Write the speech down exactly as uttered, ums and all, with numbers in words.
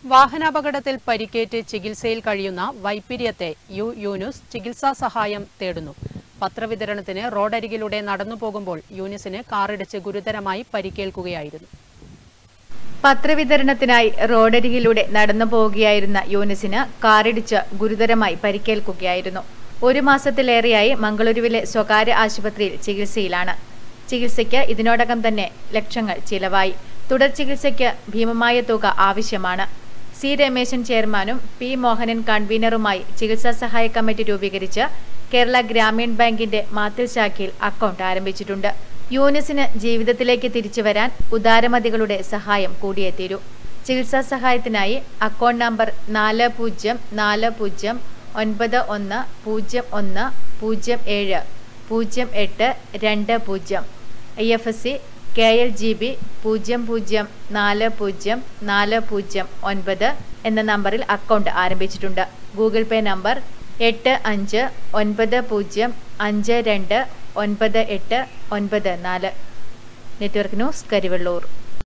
വാഹനാപകടത്തിൽ പരിക്കേറ്റ് ചികിത്സയിൽ കഴിയുന്ന വൈപ്പിര്യത്തെ യു യൂനുസ് ചികിത്സാ സഹായം തേടുന്നു. പത്രവിതരണത്തിന് റോഡരികിലൂടെ നടന്നു പോകുമ്പോൾ യൂനുസിന് കാറിടിച്ച് ഗുരുതരമായി പരിക്കേൽക്കുകയായിരുന്നു. പത്രവിതരണത്തിനായി റോഡരികിലൂടെ നടന്നു പോവുകയായിരുന്ന യൂനുസിന് കാറിടിച്ച് ഗുരുതരമായി പരിക്കേൽക്കുകയായിരുന്നു. ഒരു മാസത്തിലേറെയായി മംഗളൂരുവിലെ സ്വകാര്യ ആശുപത്രിയിൽ ചികിത്സയിലാണ്. ചികിത്സയ്ക്ക് ഇതിനോടകം തന്നെ ലക്ഷങ്ങൾ ചിലവായി. തുടർ ചികിത്സയ്ക്ക് ഭീമമായ തുക ആവശ്യമാണ്. സി രമേശൻ ചെയർമാനും പി മോഹനൻ കൺവീനറുമായി ചികിത്സാ സഹായ കമ്മിറ്റി രൂപീകരിച്ച് കേരള ഗ്രാമീൺ ബാങ്കിന്റെ മാത്തിൽ ശാഖയിൽ അക്കൗണ്ട് ആരംഭിച്ചിട്ടുണ്ട്. യൂനുസിന് ജീവിതത്തിലേക്ക് തിരിച്ചുവരാൻ ഉദാരമതികളുടെ സഹായം കൂടിയേ തീരൂ. ചികിത്സാ സഹായത്തിനായി അക്കൗണ്ട് നമ്പർ നാല് പൂജ്യം നാല് പൂജ്യം ഒൻപത് ഒന്ന് പൂജ്യം ഒന്ന് പൂജ്യം ഏഴ് പൂജ്യം എട്ട് രണ്ട് പൂജ്യം I F S C K L G B പൂജ്യം പൂജ്യം നാല് പൂജ്യം നാല് പൂജ്യം ഒൻപത് എന്ന നമ്പറിൽ അക്കൗണ്ട് ആരംഭിച്ചിട്ടുണ്ട്. ഗൂഗിൾ പേ നമ്പർ എട്ട് അഞ്ച് ഒൻപത് പൂജ്യം അഞ്ച് രണ്ട് ഒൻപത് എട്ട് ഒൻപത് നാല്. Network news Karivellur.